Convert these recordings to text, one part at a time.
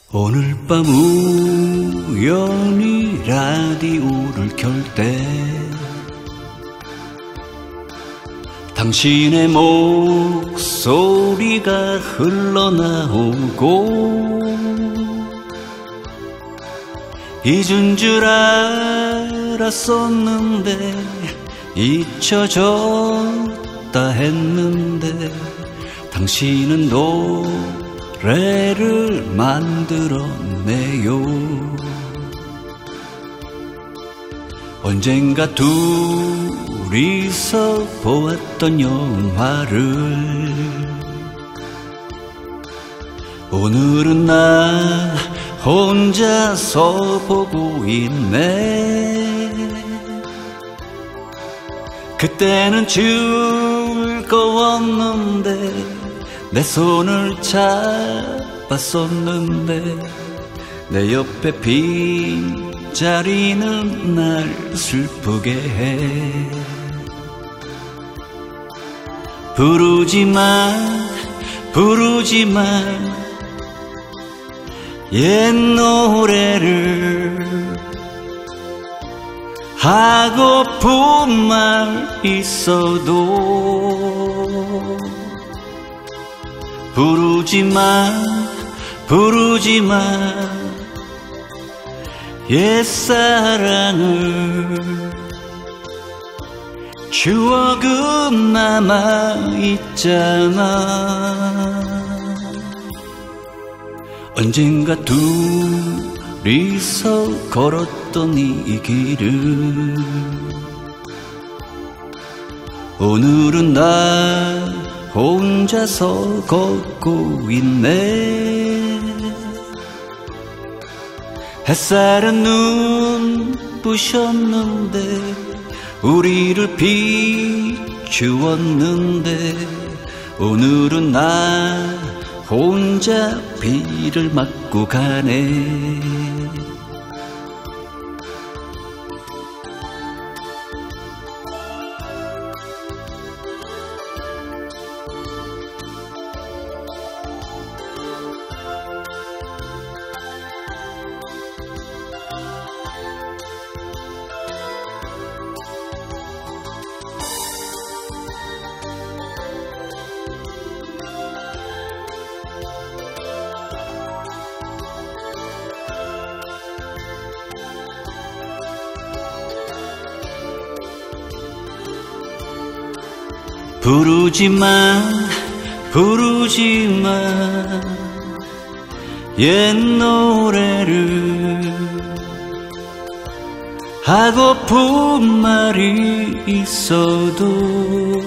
오늘 밤 우연히 라디오를 켤 때 당신의 목소리가 흘러나오고 잊은 줄 알았었는데 잊혀졌다 했는데 당신은 노래를 만들었네요. 언젠가 둘이서 보았던 영화를 오늘은 나 혼자서 보고 있네. 그때는 즐거웠는데 내 손을 잡았었는데 내 옆에 빈자리는 날 슬프게 해. 부르지만 옛 노래를 하고픈 말 있어도 부르지만 옛사랑을 추억은 남아있잖아. 언젠가 둘이서 걸었던 이 길을 오늘은 나 혼자서 걷고 있네. 햇살은 눈부셨는데 우리를 비추었는데 오늘은 나 혼자 비를 맞고 가네. 부르지만 옛 노래를 하고픈 말이 있어도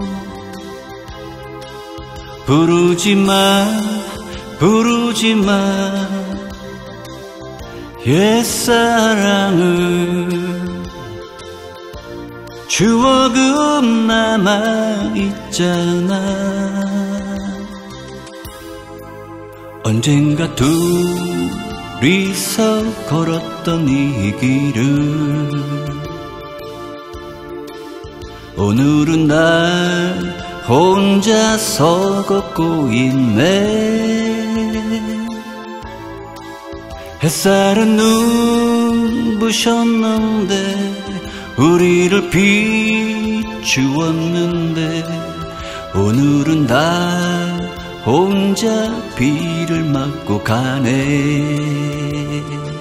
부르지만 옛사랑을 추억은 남아있잖아. 언젠가 둘이서 걸었던 이 길을 오늘은 나 혼자서 걷고 있네. 햇살은 눈부셨는데 우리를 비추었는데 오늘은 나 혼자 비를 맞고 가네.